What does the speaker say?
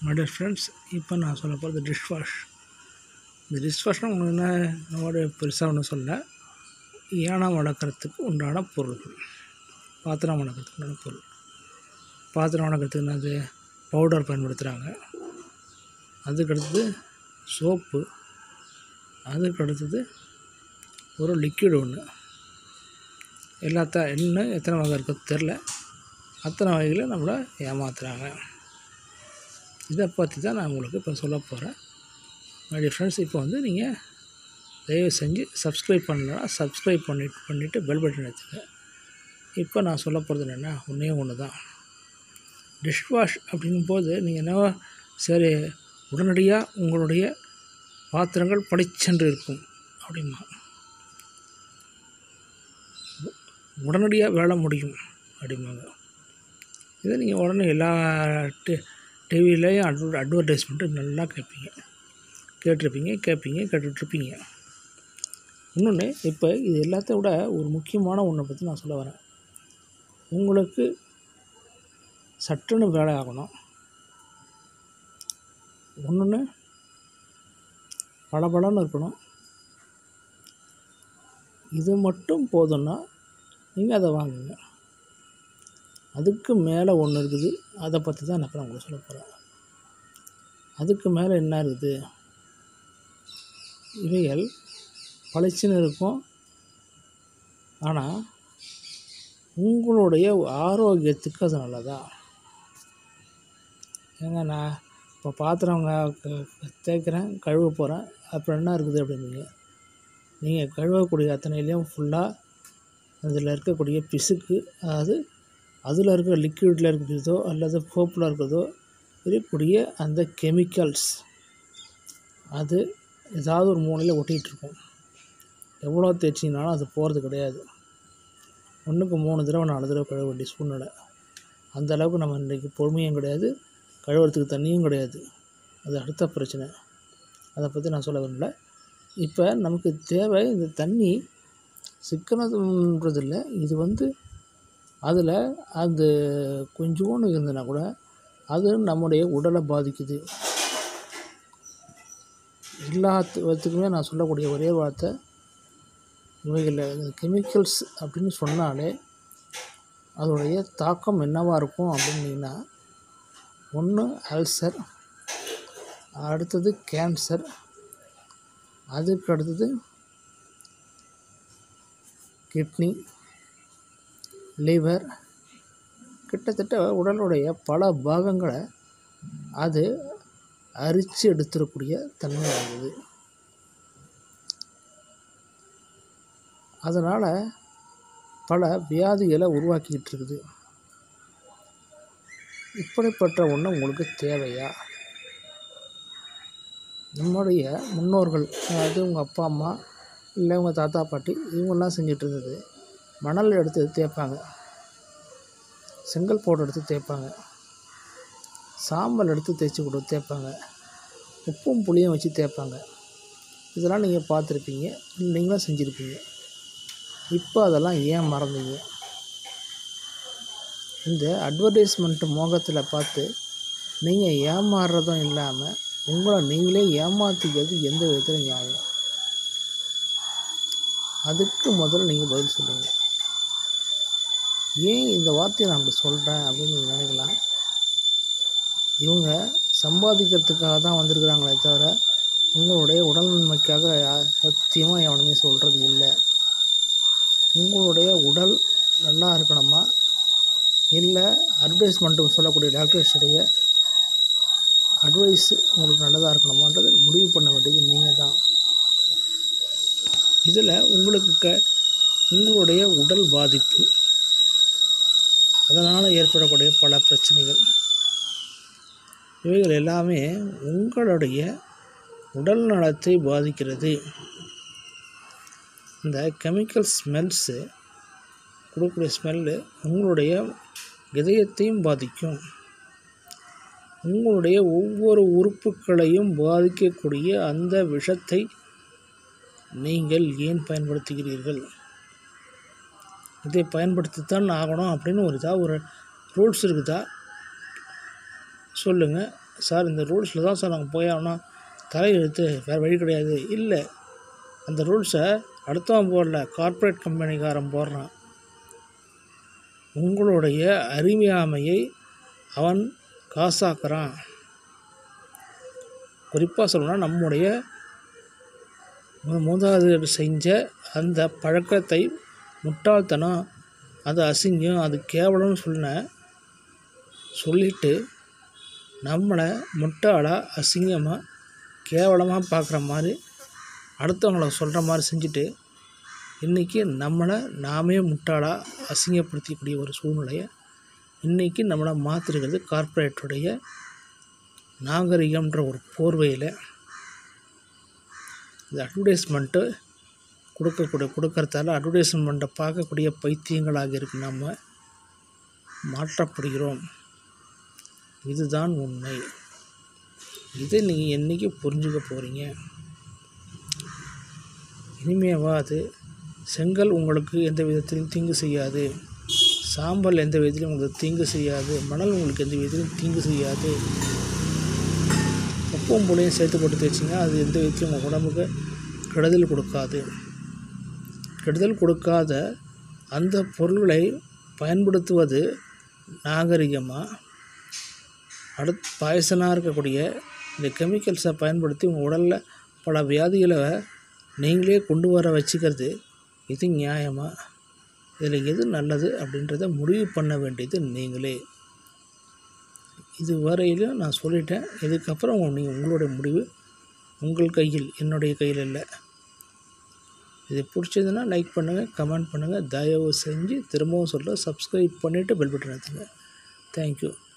My dear friends, இப்போ நான் சொல்ல போகிறது டிஷ் வாஷ். இந்த டிஷ் வாஷ்னால் உங்களுக்கு என்ன நம்மளோட பெருசாக ஒன்றும் சொல்ல, யானம் வளர்க்குறதுக்கு உண்டான பொருள்கள், பாத்திரம் வளர்க்குறதுக்கு உண்டான பொருள். பாத்திரம் வளர்க்குறதுக்கு என்னது, பவுடர் பயன்படுத்துகிறாங்க. அதுக்கடுத்தது சோப்பு, அதுக்கடுத்தது ஒரு லிக்விட் ஒன்று. இன்னும் எத்தனை வகை இருக்குது தெரில, அத்தனை வகைகளை நம்மளை ஏமாத்துகிறாங்க. இதை பற்றி தான் நான் உங்களுக்கு இப்போ சொல்ல போகிறேன். மை டியர் ஃப்ரெண்ட்ஸ், இப்போ நீங்கள் தயவு செஞ்சு சப்ஸ்கிரைப் பண்ணலன்னா சப்ஸ்கிரைப் பண்ணிவிட்டு பெல் பட்டன் எடுத்துங்க. இப்போ நான் சொல்ல போகிறது என்னென்னா, ஒன்று தான். டிஷ் வாஷ் அப்படிங்கும்போது நீங்கள் என்ன சரி உடனடியாக உங்களுடைய பாத்திரங்கள் பளிச்சென்று இருக்கும் அப்படிமா, உடனடியாக வேலை முடியும் அப்படிம்பாங்க. இதை நீங்கள் உடனே எல்லா டிவிலையும் அட்வர்டைஸ்மெண்ட்டு நல்லா கேட்டுட்ருப்பீங்க. இன்னொன்று, இப்போ இது எல்லாத்தையும் விட ஒரு முக்கியமான ஒன்றை பற்றி நான் சொல்ல வரேன். உங்களுக்கு சட்டுன்னு வேலை ஆகணும், ஒன்று பளபளன்னு இருக்கணும், இது மட்டும் போதும்னா நீங்கள் அதை வாங்குங்க. அதுக்கு மேலே ஒன்று இருக்குது, அதை பற்றி தான் நான் உங்களுக்கு சொல்ல போகிறேன். அதுக்கு மேலே என்ன இருக்குது, இவைகள் பளிச்சுன்னு இருக்கும், ஆனால் உங்களுடைய ஆரோக்கியத்துக்கு அது நல்லதா? ஏங்க, நான் இப்போ பாத்திரம் தேய்க்கிறேன், கழுவ போகிறேன், அப்புறம் என்ன இருக்குது அப்படின்னீங்க. நீங்கள் கழுவக்கூடிய அத்தனையிலையும் ஃபுல்லாக அதில் இருக்கக்கூடிய பிசுக்கு, அதாவது அதில் இருக்கிற லிக்விடில் இருக்கிறதோ அல்லது சோப்பில் இருக்கிறதோ இருக்கக்கூடிய அந்த கெமிக்கல்ஸ், அது ஏதாவது ஒரு மூலையில் ஒட்டிகிட்ருக்கும். எவ்வளோ தேய்ச்சிங்கனாலும் அது போகிறது கிடையாது. 1க்கு 3 தடவை 4 தடவை கழுவ வேண்டிய சூழ்நிலை. அந்த அளவுக்கு நம்ம இன்றைக்கி பொறுமையும் கிடையாது, கழுவுறதுக்கு தண்ணியும் கிடையாது. அது அடுத்த பிரச்சனை, அதை பற்றி நான் சொல்ல விரும்பல. இப்போ நமக்கு தேவை இந்த தண்ணி சிக்கனதுன்றதில்லை, இது அதில் அது கொஞ்சோண்டு இருந்ததுன்னா கூட அது நம்முடைய உடலை பாதிக்குது. எல்லாத்துக்குமே நான் சொல்லக்கூடிய ஒரே வார்த்தை, இவைகளில் கெமிக்கல்ஸ் அப்படின்னு சொன்னாலே அதோடைய தாக்கம் என்னவாக இருக்கும் அப்படின்னீங்கன்னா, ஒன்று அல்சர், அடுத்தது கேன்சர், அதுக்கு அடுத்தது கிட்னி, லிவர், கிட்டத்தட்ட உடலுடைய பல பாகங்களை அது அரித்து எடுத்துடக்கூடிய தன்மை ஆகுது. அதனால் பல வியாதிகளை உருவாக்கிக்கிட்டு இருக்குது. இப்படிப்பட்ட ஒன்று உங்களுக்கு தேவையா? நம்முடைய முன்னோர்கள், அதாவது உங்கள் அப்பா அம்மா இல்லை உங்கள் தாத்தா பாட்டி, இவங்கெல்லாம் செஞ்சிட்டு இருந்தது, மணல் எடுத்து தேய்ப்பாங்க, செங்கல் பவுடர் எடுத்து தேய்ப்பாங்க, சாம்பல் எடுத்து தேய்ச்சி தேய்ப்பாங்க, உப்பும் புளியும் வச்சு தேய்ப்பாங்க. இதெல்லாம் நீங்கள் பார்த்துருப்பீங்க, நீங்களும் செஞ்சுருப்பீங்க. இப்போ அதெல்லாம் ஏன் மறந்தீங்க? இந்த அட்வர்டைஸ்மெண்ட்டு மோகத்தில் பார்த்து நீங்கள் ஏமாறுறதும் இல்லாமல் உங்களை நீங்களே ஏமாற்றிக்கிறது எந்த விதத்தில் நியாயம்? அதுக்கு முதல்ல நீங்கள் பதில் சொல்லுங்கள். ஏன் இந்த வார்த்தையை நான் அப்படி சொல்கிறேன் அப்படின்னு நீங்கள் நினைக்கலாம். இவங்க சம்பாதிக்கிறதுக்காக தான் வந்திருக்கிறாங்களே தவிர உங்களுடைய உடல் நன்மைக்காக சத்தியமாக எவனுமே சொல்கிறது இல்லை. உங்களுடைய உடல் நல்லா இருக்கணுமா, இல்லை அட்வைஸ்மெண்ட்டு சொல்லக்கூடிய டாக்டர்ஸுடைய அட்வைஸ் உங்களுக்கு நல்லதாக இருக்கணுமான்றது முடிவு பண்ண வேண்டியது நீங்கள் தான். இதில் உங்களுடைய உடல் பாதிப்பு, அதனால் ஏற்படக்கூடிய பல பிரச்சனைகள், இவைகள் எல்லாமே உங்களுடைய உடல் நலத்தை பாதிக்கிறது. இந்த கெமிக்கல் ஸ்மெல்ஸு கொடுக்கக்கூடிய ஸ்மெல்லு உங்களுடைய இதயத்தையும் பாதிக்கும். உங்களுடைய ஒவ்வொரு உறுப்புகளையும் பாதிக்கக்கூடிய அந்த விஷத்தை நீங்கள் ஏன் பயன்படுத்துகிறீர்கள்? இதை பயன்படுத்தித்தான் ஆகணும் அப்படின்னு ஒரு ரூல்ஸ் இருக்குதா சொல்லுங்கள். சார் இந்த ரூல்ஸில் தான் சார் நாங்கள் போயாகணும், தலையெழுத்து, வேறு வழி கிடையாது. இல்லை, அந்த ரூல்ஸை அடுத்தவன் போடல, கார்ப்பரேட் கம்பெனிக்காரன் போடுறான். உங்களுடைய அறியாமையை அவன் காசாக்குறான். குறிப்பாக சொல்லணும்னா நம்முடைய மூதாதையர் செஞ்ச அந்த பழக்கத்தை, முட்டாள்தனம், அது அசிங்கம், அது கேவலம்னு சொல்லிட்டு நம்மளை முட்டாளாக, அசிங்கமாக, கேவலமாக பார்க்குற மாதிரி அடுத்தவங்கள சொல்கிற மாதிரி செஞ்சுட்டு இன்றைக்கி நம்மளை நாமே முட்டாளாக அசிங்கப்படுத்திக்கூடிய ஒரு சூழ்நிலையை இன்றைக்கி நம்மளை மாற்றிருக்கிறது கார்ப்பரேட்டுடைய நாகரிகம்ன்ற ஒரு போர்வையில். இந்த அட்வர்டைஸ்மெண்ட்டு கொடுக்கறதால அட்வர்டைஸ்மெண்ட்டை பார்க்கக்கூடிய பைத்தியங்களாக இருக்கு நம்ம மாற்றப்படுகிறோம். இதுதான் உண்மை. இதை நீங்கள் என்றைக்கு புரிஞ்சுக்க போகிறீங்க? இனிமேவாது செங்கல் உங்களுக்கு எந்த விதத்திலும் தீங்கு செய்யாது, சாம்பல் எந்த விதத்திலும் உங்களுக்கு தீங்கு செய்யாது, மணல் உங்களுக்கு எந்த விதத்திலும் தீங்கு செய்யாது. உப்பும் புளியும் சேர்த்து போட்டு தேய்ச்சிங்க, அது எந்த விதத்திலும் உங்கள் உடம்புக்கு கெடுதல் கொடுக்காது. கெடுதல் கொடுக்காத அந்த பொருள்களை பயன்படுத்துவது நாகரிகமாக. பாய்சனாக இருக்கக்கூடிய இந்த கெமிக்கல்ஸை பயன்படுத்தி உங்கள் உடலில் பல வியாதிகளை நீங்களே கொண்டு வர வச்சுக்கிறது, இது நியாயமாக? இதில் எது நல்லது அப்படின்றத முடிவு பண்ண வேண்டியது நீங்களே. இது வரையிலும் நான் சொல்லிட்டேன். இதுக்கப்புறம் உங்களுடைய முடிவு உங்கள் கையில், என்னுடைய கையில் இல்லை. இது பிடிச்சதுன்னா லைக் பண்ணுங்கள், கமெண்ட் பண்ணுங்கள். தயவு செஞ்சு திரும்பவும் சொல்கிறேன், சப்ஸ்கிரைப் பண்ணிவிட்டு பெல் பட்டன் அழுத்துங்க. தேங்க்யூ.